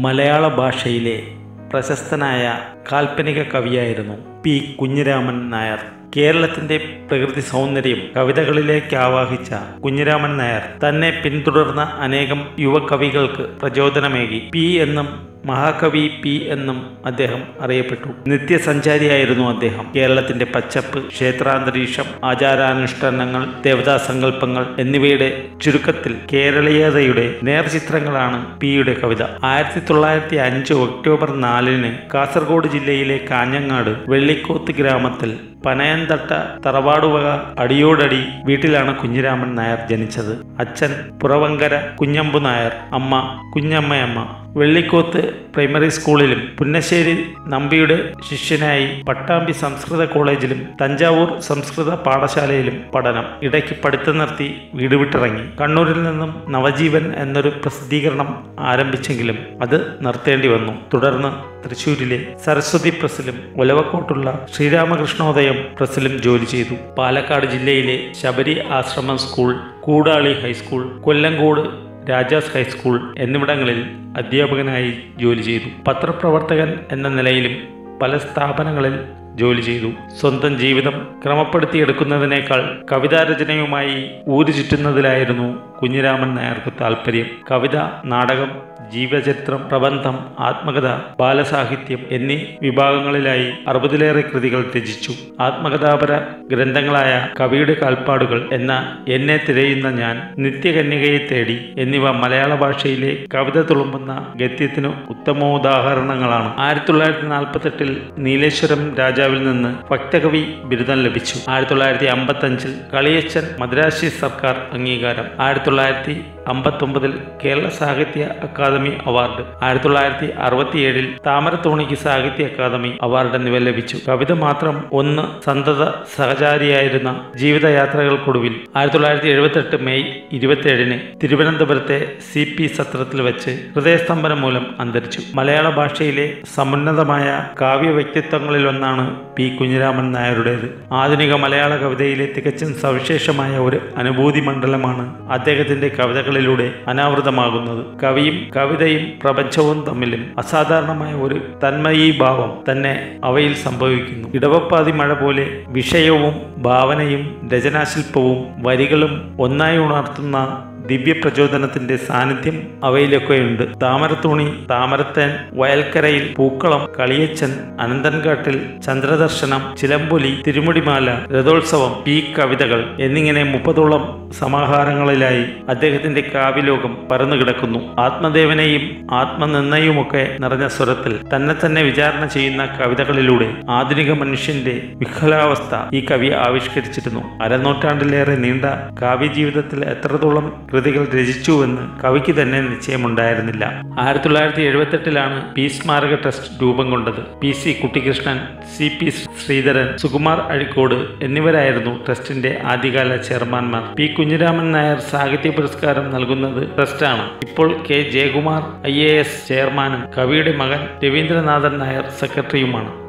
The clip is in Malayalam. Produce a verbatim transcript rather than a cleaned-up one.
മലയാള ഭാഷയിലെ പ്രശസ്തനായ കാൽപ്പനിക കവിയായിരുന്നു പി കുഞ്ഞിരാമൻ നായർ. കേരളത്തിന്റെ പ്രകൃതി സൗന്ദര്യം കവിതകളിലേക്ക് ആവാഹിച്ച കുഞ്ഞിരാമൻ നായർ തന്നെ പിന്തുടർന്ന അനേകം യുവകവികൾക്ക് പ്രചോദനമേകി. പി എന്നും മഹാകവി പി എന്നും അദ്ദേഹം അറിയപ്പെട്ടു. നിത്യസഞ്ചാരിയായിരുന്നു അദ്ദേഹം. കേരളത്തിന്റെ പച്ചപ്പ്, ക്ഷേത്രാന്തരീക്ഷം, ആചാരാനുഷ്ഠാനങ്ങൾ, ദേവതാ സങ്കല്പങ്ങൾ എന്നിവയുടെ ചുരുക്കത്തിൽ കേരളീയതയുടെ നേർചിത്രങ്ങളാണ് പിയുടെ കവിത. ആയിരത്തി തൊള്ളായിരത്തി അഞ്ച് ഒക്ടോബർ നാലിന് കാസർഗോഡ് ജില്ലയിലെ കാഞ്ഞങ്ങാട് വെള്ളിക്കോത്ത് ഗ്രാമത്തിൽ പനയന്തട്ട തറവാടുവക അടിയോടടി വീട്ടിലാണ് കുഞ്ഞിരാമൻ നായർ ജനിച്ചത്. അച്ഛൻ പുറവങ്കര കുഞ്ഞമ്പു നായർ, അമ്മ കുഞ്ഞമ്മയമ്മ. വെള്ളിക്കോത്ത് പ്രൈമറി സ്കൂളിലും പുന്നശ്ശേരി നമ്പിയുടെ ശിഷ്യനായി പട്ടാമ്പി സംസ്കൃത കോളേജിലും തഞ്ചാവൂർ സംസ്കൃത പാഠശാലയിലും പഠനം. ഇടയ്ക്ക് പഠിത്തം നിർത്തി വീട് വിട്ടിറങ്ങി. കണ്ണൂരിൽ നിന്നും നവജീവൻ എന്നൊരു പ്രസിദ്ധീകരണം ആരംഭിച്ചെങ്കിലും അത് നിർത്തേണ്ടി വന്നു. തുടർന്ന് തൃശ്ശൂരിലെ സരസ്വതി പ്രസിലും ഒലവക്കോട്ടുള്ള ശ്രീരാമകൃഷ്ണോദയം പ്രസിലും ജോലി ചെയ്തു. പാലക്കാട് ജില്ലയിലെ Sabari Ashramam school, Koodali high school, Kollengode Rajas high school എന്നിവിടങ്ങളിൽ അധ്യാപകനായി ജോലി ചെയ്തു. പത്രപ്രവർത്തകൻ എന്ന നിലയിലും പല സ്ഥാപനങ്ങളിൽ ജോലി ചെയ്തു. സ്വന്തം ജീവിതം ക്രമപ്പെടുത്തിയെടുക്കുന്നതിനേക്കാൾ കവിതാരചനയുമായി ഊരു ചുറ്റുന്നതിലായിരുന്നു കുഞ്ഞിരാമൻ നായർക്ക് താല്പര്യം. കവിത, നാടകം, ജീവചരിത്രം, പ്രബന്ധം, ആത്മകഥ, ബാലസാഹിത്യം എന്നീ വിഭാഗങ്ങളിലായി അറുപതിലേറെ കൃതികൾ രചിച്ചു. ആത്മകഥാപര ഗ്രന്ഥങ്ങളായ കവിയുടെ കാൽപ്പാടുകൾ എന്ന എന്നെ തിരയുന്ന ഞാൻ, നിത്യകന്യകയെ തേടി എന്നിവ മലയാള ഭാഷയിലെ കവിത തുളുമ്പുന്ന ഗദ്യത്തിന് ഉത്തമോദാഹരണങ്ങളാണ്. ആയിരത്തി തൊള്ളായിരത്തി നാൽപ്പത്തി എട്ടിൽ നീലേശ്വരം രാജാവിൽ നിന്ന് ഭക്തകവി ബിരുദം ലഭിച്ചു. ആയിരത്തി തൊള്ളായിരത്തി അമ്പത്തി അഞ്ചിൽ കളിയച്ചൻ മദ്രാശി സർക്കാർ അംഗീകാരം. ആയിരത്തി തൊള്ളായിരത്തി അമ്പത്തി ഒമ്പതിൽ കേരള സാഹിത്യ അക്കാദമി അവാർഡ്. ആയിരത്തി തൊള്ളായിരത്തി അറുപത്തി ഏഴിൽ താമരത്തോണിക്ക് സാഹിത്യ അക്കാദമി അവാർഡ് എന്നിവ ലഭിച്ചു. കവിത മാത്രം ഒന്ന് സന്തത സഹചാരിയായിരുന്ന ജീവിതയാത്രകൾക്കൊടുവിൽ ആയിരത്തി തൊള്ളായിരത്തി എഴുപത്തി എട്ട് മെയ് ഇരുപത്തി ഏഴിന് തിരുവനന്തപുരത്തെ സി പി സത്രത്തിൽ വെച്ച് ഹൃദയസ്തംഭനം മൂലം അന്തരിച്ചു. മലയാള ഭാഷയിലെ സമുന്നതമായ കാവ്യ വ്യക്തിത്വങ്ങളിലൊന്നാണ് പി കുഞ്ഞിരാമൻ നായരുടേത്. ആധുനിക മലയാള കവിതയിലെ തികച്ചും സവിശേഷമായ ഒരു അനുഭൂതി മണ്ഡലമാണ് അദ്ദേഹത്തിന്റെ കവിതകളിലൂടെ അനാവൃതമാകുന്നത്. കവിയും കവിതയും പ്രപഞ്ചവും തമ്മിലും അസാധാരണമായ ഒരു തന്മയീഭാവം തന്നെ അവയിൽ സംഭവിക്കുന്നു. ഇടവപ്പാതി മഴ പോലെ വിഷയവും ഭാവനയും രചനാശില്പവും വരികളും ഒന്നായി ഉണർത്തുന്ന ദിവ്യപ്രചോദനത്തിന്റെ സാന്നിധ്യം അവയിലൊക്കെയുണ്ട്. താമരത്തോണി, താമരത്തേൻ, വയൽക്കരയിൽ പൂക്കളം, കളിയച്ചൻ, അനന്തൻകാട്ടിൽ, ചന്ദ്രദർശനം, ചിലമ്പൊലി, തിരുമുടിമാല, രഥോത്സവം, ഈ കവിതകൾ എന്നിങ്ങനെ മുപ്പതോളം സമാഹാരങ്ങളിലായി അദ്ദേഹത്തിന്റെ കാവ്യലോകം പരന്നുകിടക്കുന്നു. ആത്മദേവനെയും ആത്മനിന്ദയുമൊക്കെ നിറഞ്ഞ സ്വരത്തിൽ തന്നെ തന്നെ വിചാരണ ചെയ്യുന്ന കവിതകളിലൂടെ ആധുനിക മനുഷ്യന്റെ വിഹ്വലാവസ്ഥ ഈ കവി ആവിഷ്കരിച്ചിരുന്നു. അരനൂറ്റാണ്ടിലേറെ നീണ്ട കാവ്യജീവിതത്തിൽ എത്രത്തോളം കൃതികൾ രചിച്ചുവെന്ന് കവിക്ക് തന്നെ നിശ്ചയമുണ്ടായിരുന്നില്ല. ആയിരത്തി തൊള്ളായിരത്തി എഴുപത്തി എട്ടിലാണ് പി സ്മാരക ട്രസ്റ്റ് രൂപം കൊണ്ടത്. P C Kuttikrishnan, C P Sreedharan, Sukumar Azhikode എന്നിവരായിരുന്നു ട്രസ്റ്റിന്റെ ആദ്യകാല ചെയർമാൻമാർ. പി കുഞ്ഞിരാമൻ നായർ സാഹിത്യ പുരസ്കാരം നൽകുന്നത് ട്രസ്റ്റാണ്. ഇപ്പോൾ K Jayakumar I A S ചെയർമാനും കവിയുടെ മകൻ രവീന്ദ്രനാഥൻ നായർ സെക്രട്ടറിയുമാണ്.